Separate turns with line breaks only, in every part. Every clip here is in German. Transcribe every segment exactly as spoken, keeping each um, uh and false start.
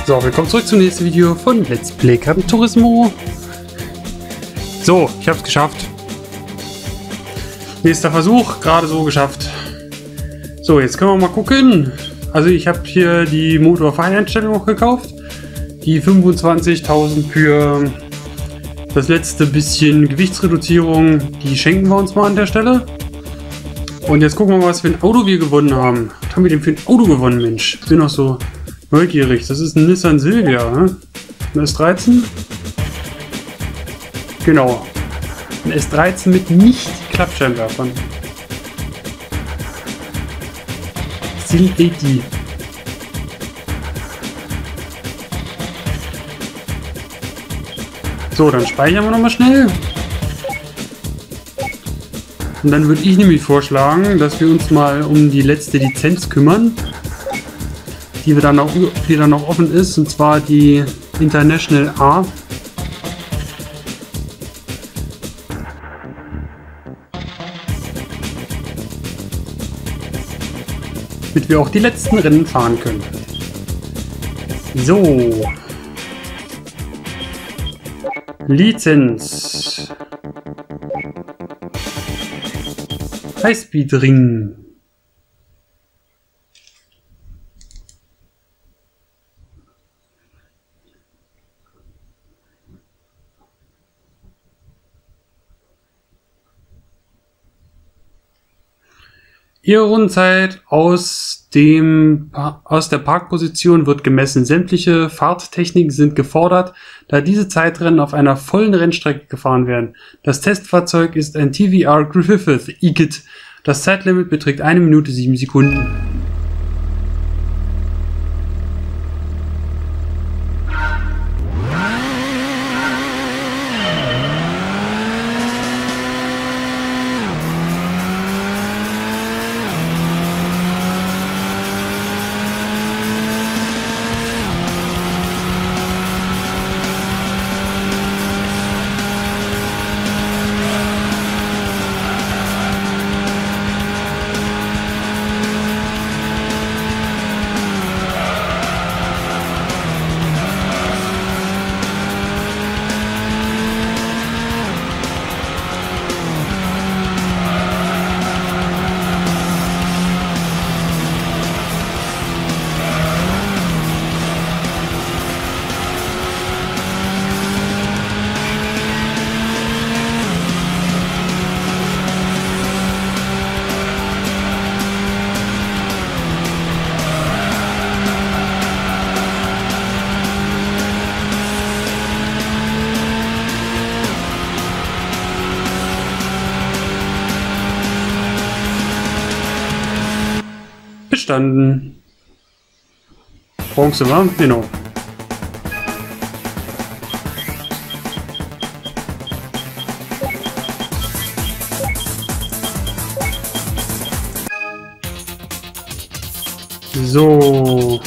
So, willkommen zurück zum nächsten Video von Let's Play Gran Turismo. So, ich habe es geschafft. Nächster Versuch, gerade so geschafft. So, jetzt können wir mal gucken. Also ich habe hier die Motorfahreinstellung auch gekauft. Die fünfundzwanzigtausend für das letzte bisschen Gewichtsreduzierung, die schenken wir uns mal an der Stelle. Und jetzt gucken wir mal, was für ein Auto wir gewonnen haben. Was haben wir denn für ein Auto gewonnen, Mensch? Ich bin noch so neugierig. Das ist ein Nissan Silvia, ne? Ein S dreizehn? Genau. Ein S dreizehn mit nicht Klappscheinwerfern. Sil A D. So, dann speichern wir nochmal schnell. Und dann würde ich nämlich vorschlagen, dass wir uns mal um die letzte Lizenz kümmern, die wir dann noch, die dann noch offen ist, und zwar die International A. Damit wir auch die letzten Rennen fahren können. So. Lizenz. Highspeed-Ring. Ihre Rundenzeit aus, dem, aus der Parkposition wird gemessen. Sämtliche Fahrttechniken sind gefordert, da diese Zeitrennen auf einer vollen Rennstrecke gefahren werden. Das Testfahrzeug ist ein T V R Griffith I G I T. Das Zeitlimit beträgt eine Minute sieben Sekunden. Bestanden. Bronze war? Genau. So.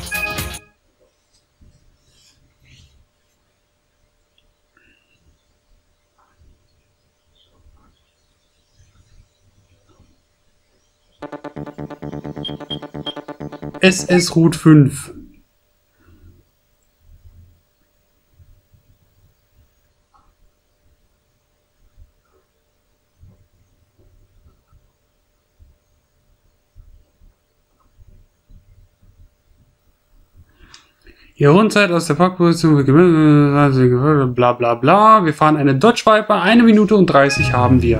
S S Route fünf. Ihre Rundenzeit aus der Parkposition bla bla bla. Wir fahren eine Dodge Viper. Eine Minute und dreißig haben wir.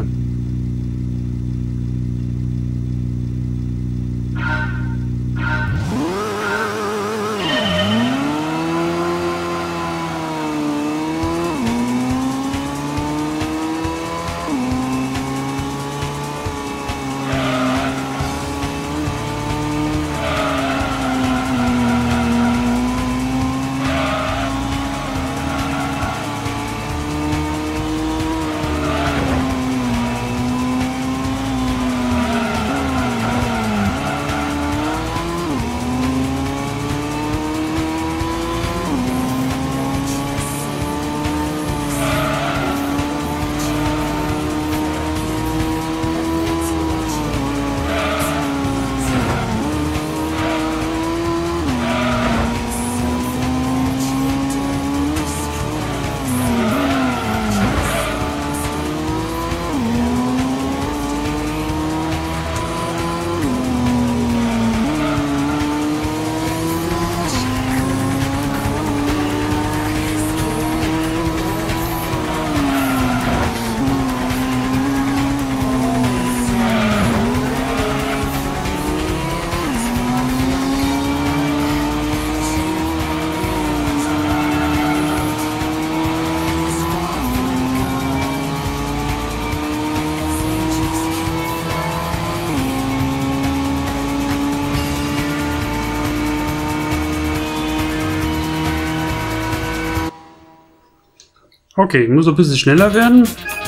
Okay, muss ein bisschen schneller werden.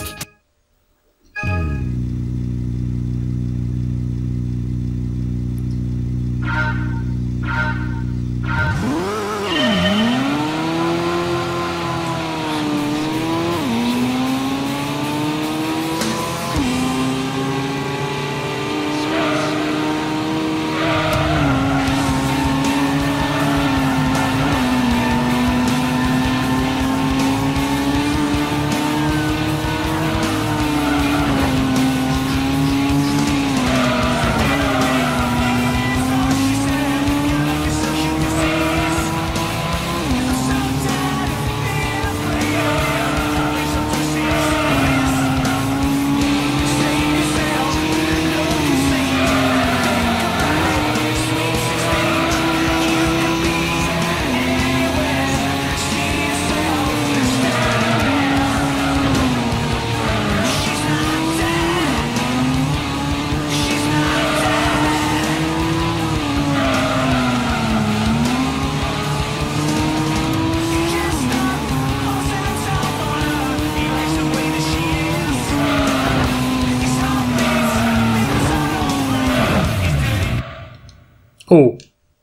Oh.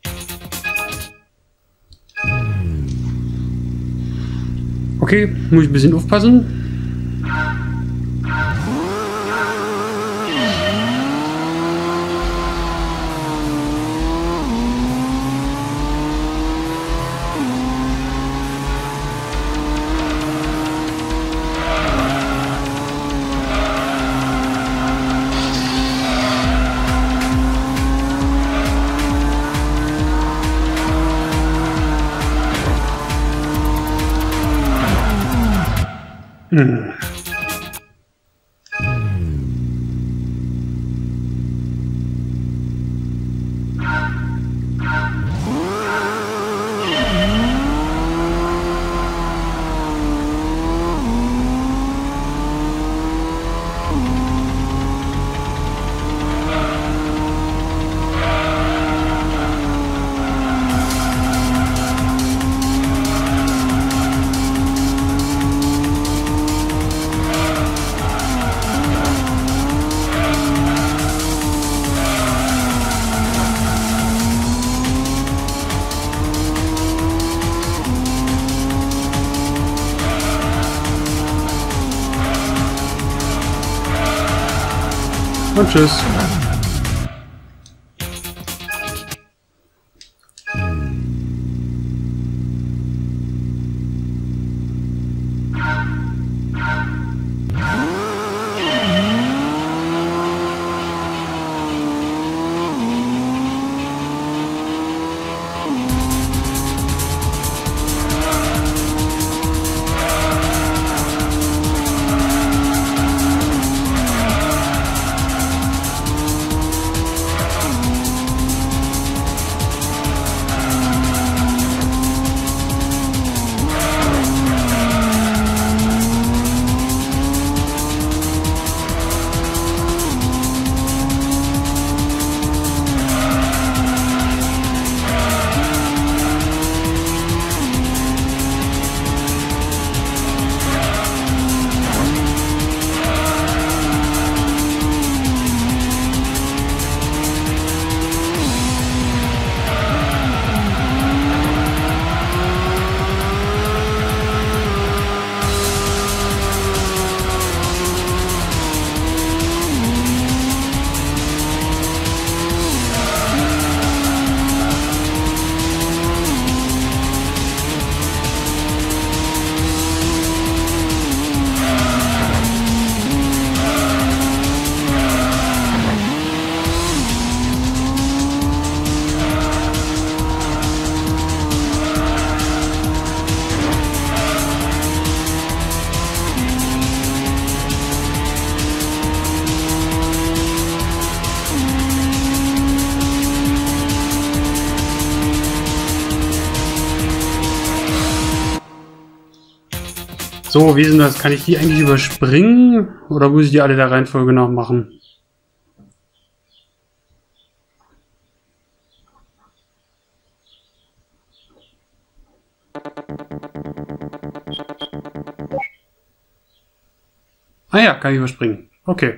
Okay, muss ich ein bisschen aufpassen. Hm. Und tschüss. So, wie ist denn das? Kann ich die eigentlich überspringen? Oder muss ich die alle der Reihenfolge nach machen? Ah ja, kann ich überspringen. Okay.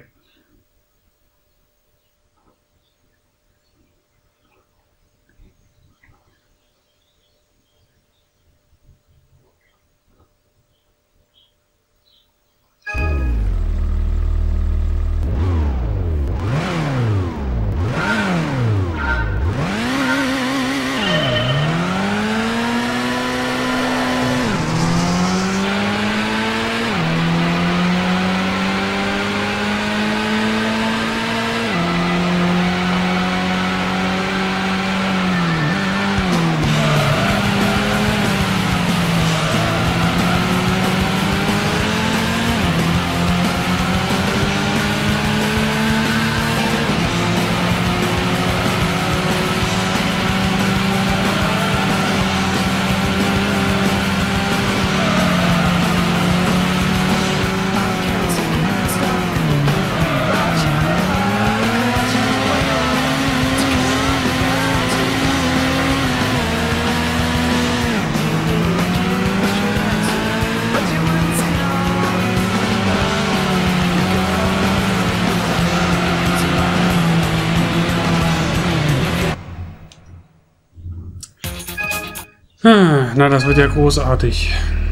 Na, das wird ja großartig.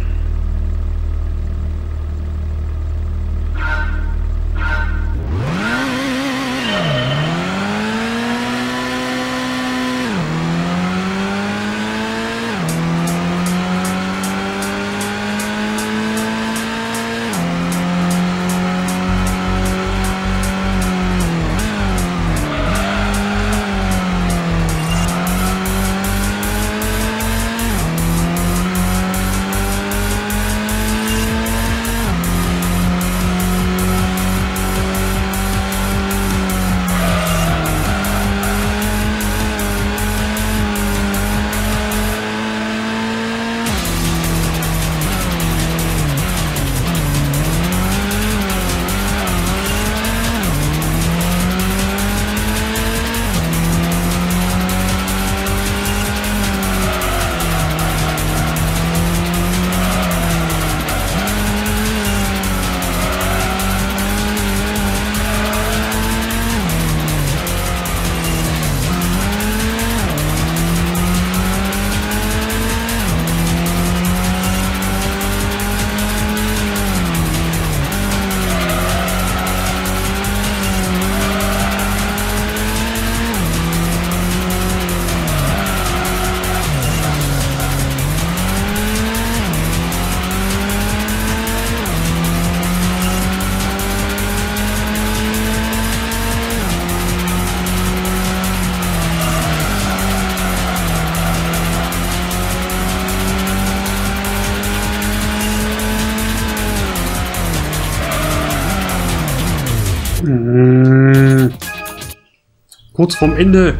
Mmh. Kurz vorm Ende.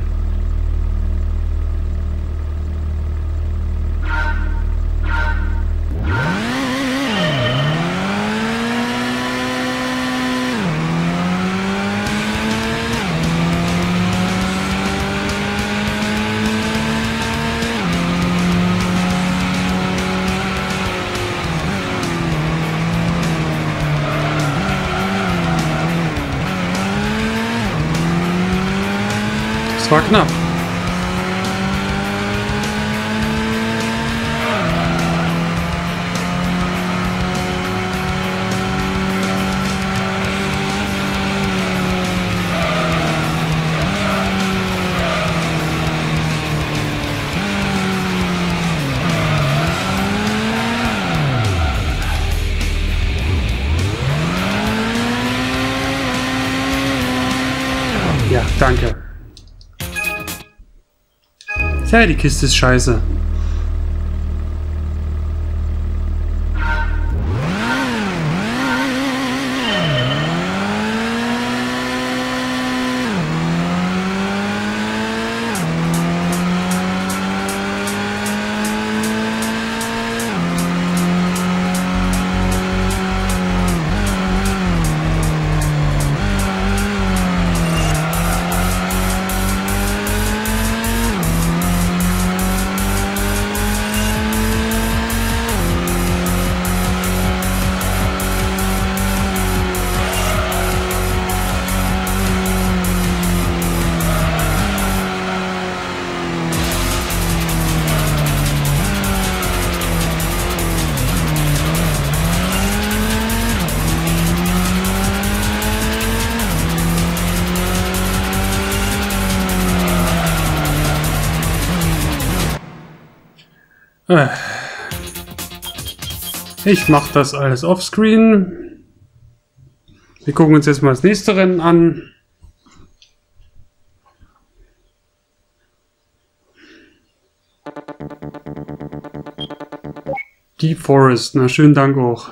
Das war knapp. Ja, danke. Ja, die Kiste ist scheiße. Äh, ich mache das alles offscreen. Wir gucken uns jetzt mal das nächste Rennen an. Deep Forest, na schönen Dank auch.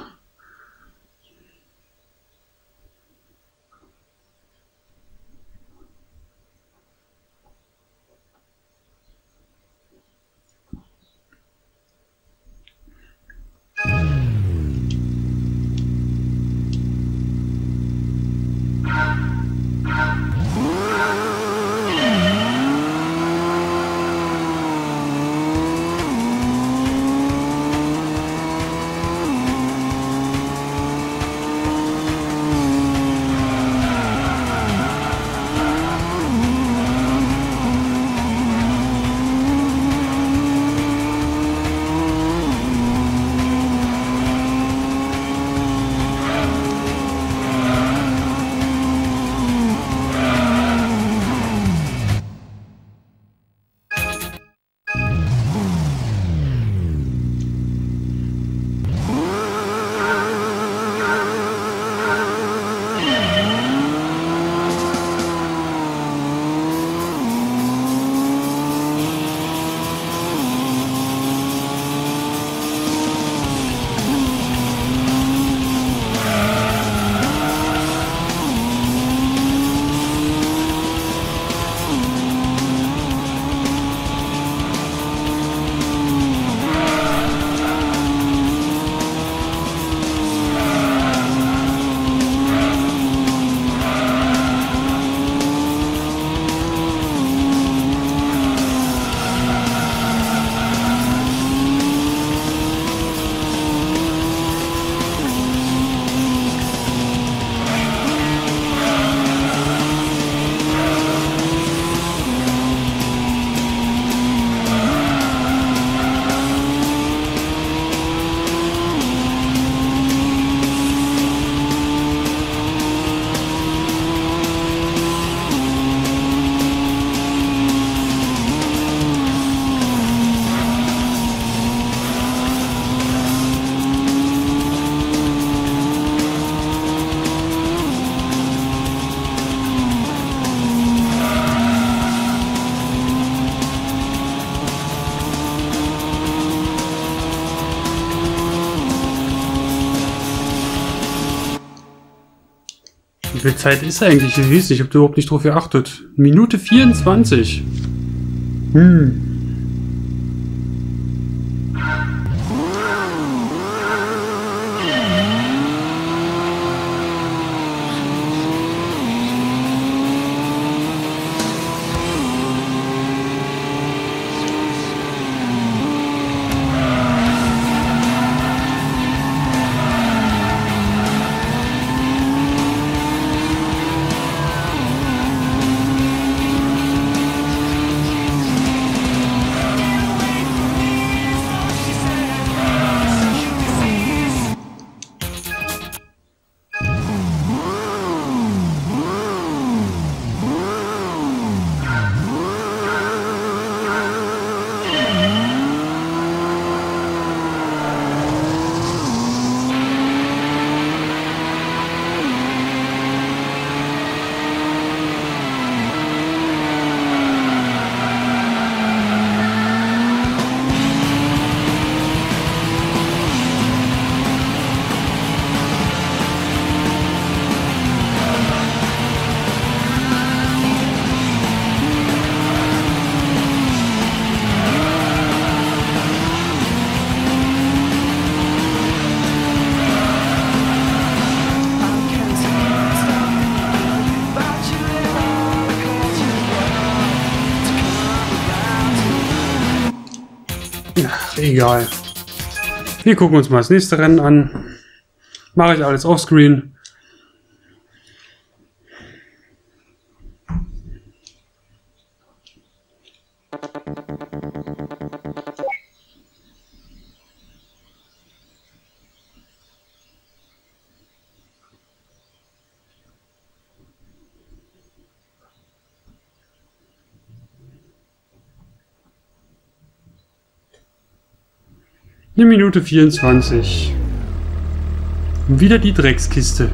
Wie viel Zeit ist eigentlich? Ich weiß nicht, ich habe überhaupt nicht drauf geachtet. Minute vierundzwanzig. Hm. Ach, egal. Wir gucken uns mal das nächste Rennen an. Mache ich alles offscreen. Eine Minute vierundzwanzig. Und wieder die Dreckskiste.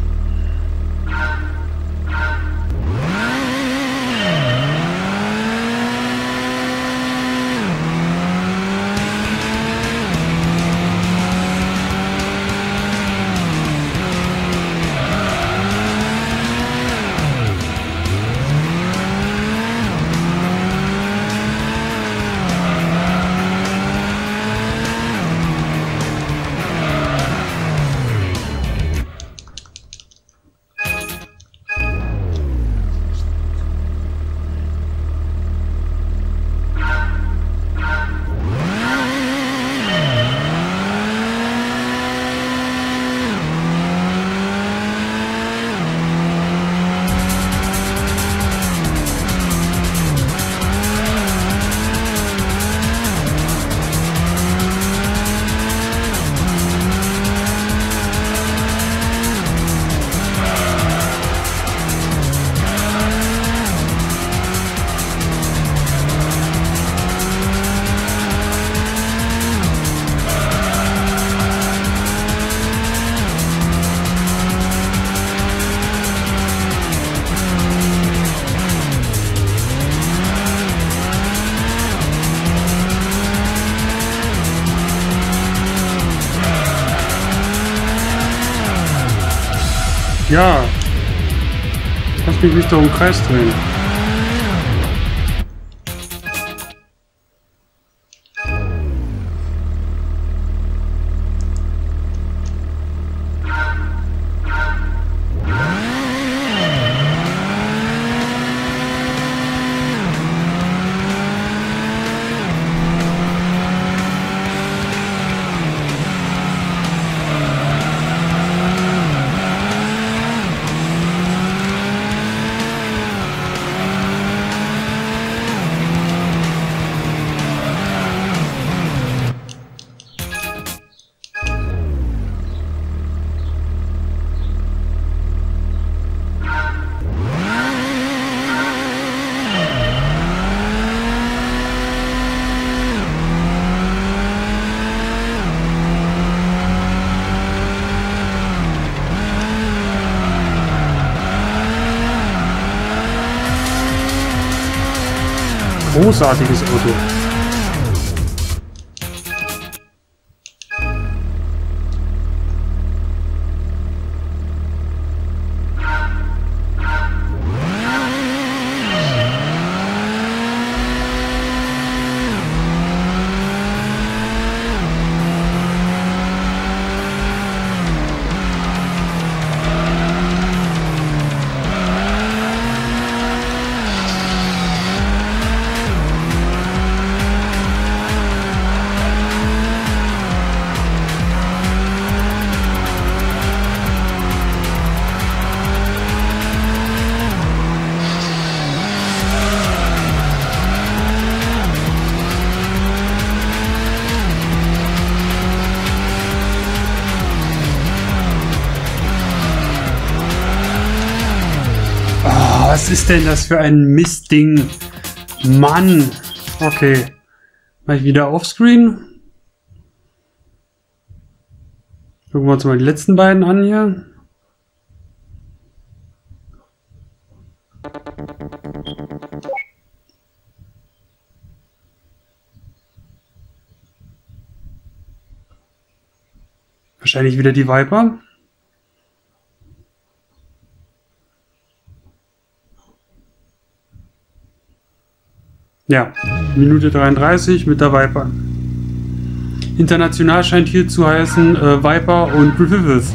Ja, lass mich nicht doch im Kreis drehen. Großartiges Auto. Was ist denn das für ein Mistding? Mann! Okay. Mach ich wieder offscreen. Gucken wir uns mal die letzten beiden an hier. Wahrscheinlich wieder die Viper. Ja, Minute dreiunddreißig mit der Viper. International scheint hier zu heißen äh, Viper und Griffith.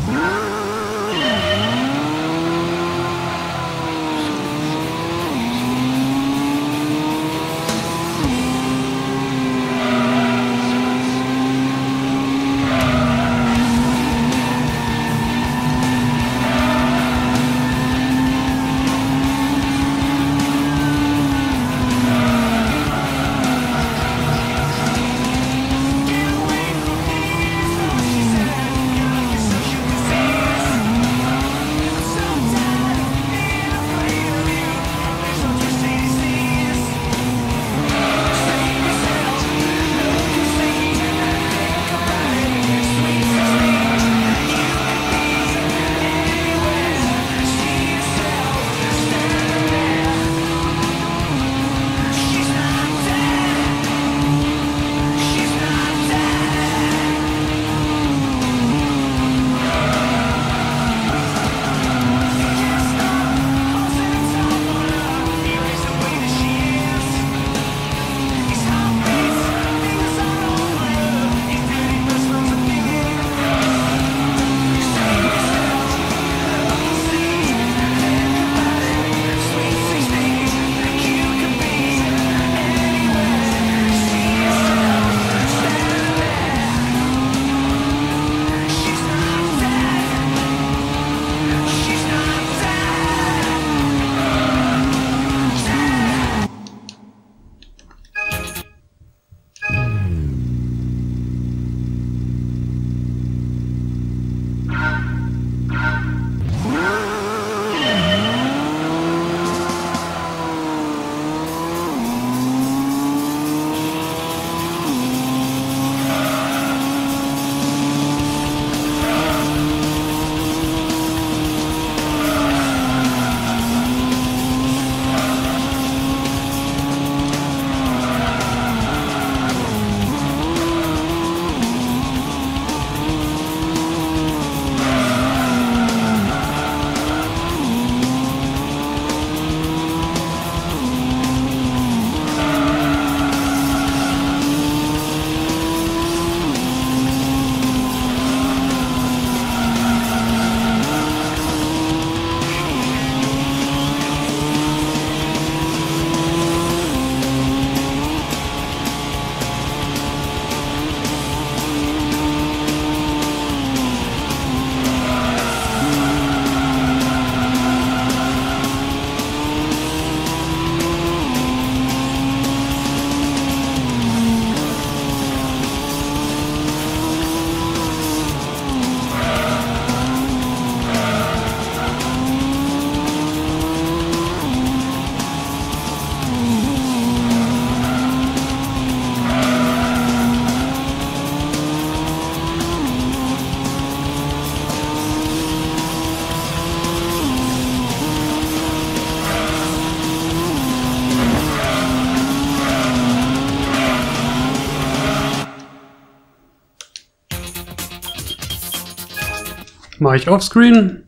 Mache ich offscreen.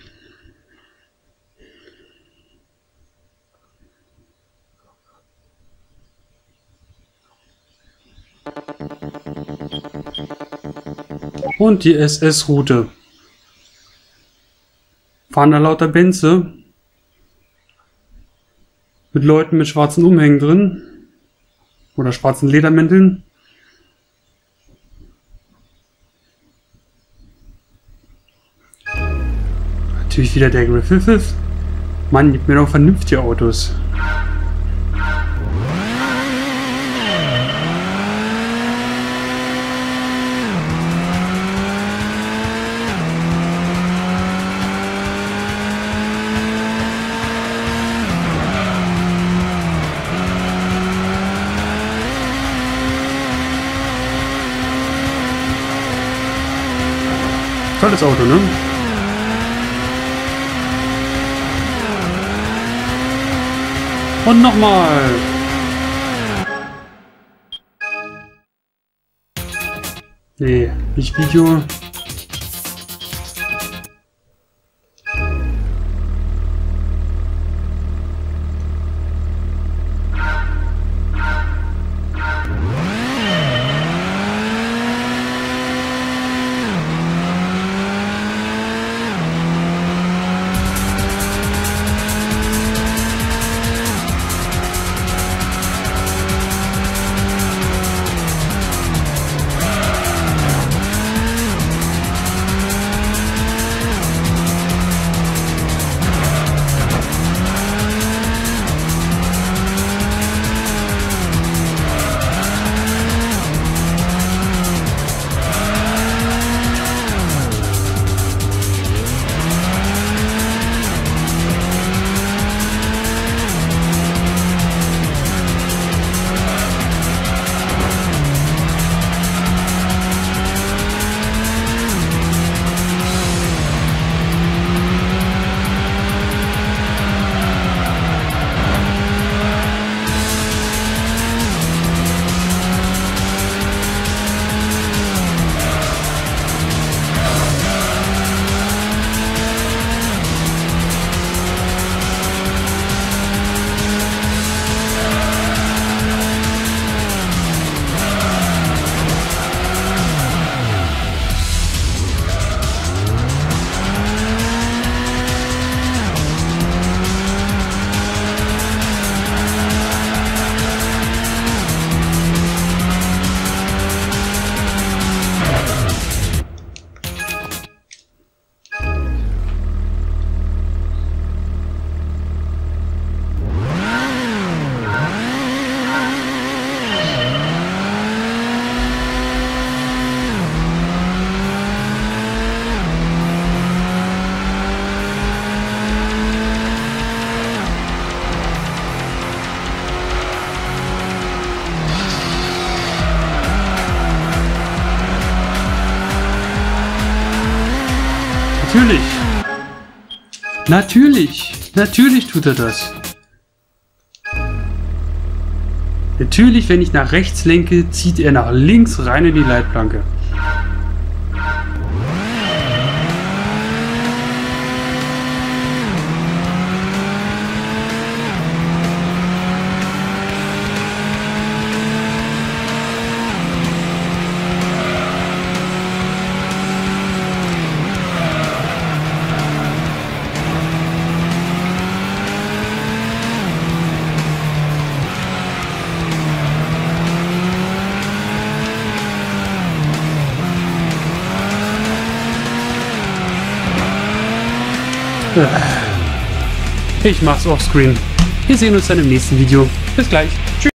Und die S S-Route. Fahren da lauter Benze. Mit Leuten mit schwarzen Umhängen drin. Oder schwarzen Ledermänteln. Natürlich wieder der Griffith. Mann, gib mir doch vernünftige Autos. Tolles Auto, ne? Und nochmal. Nee, nicht Video. Natürlich. Natürlich. Natürlich tut er das. Natürlich, wenn ich nach rechts lenke, zieht er nach links rein in die Leitplanke. Ich mach's offscreen. Wir sehen uns dann im nächsten Video. Bis gleich. Tschüss.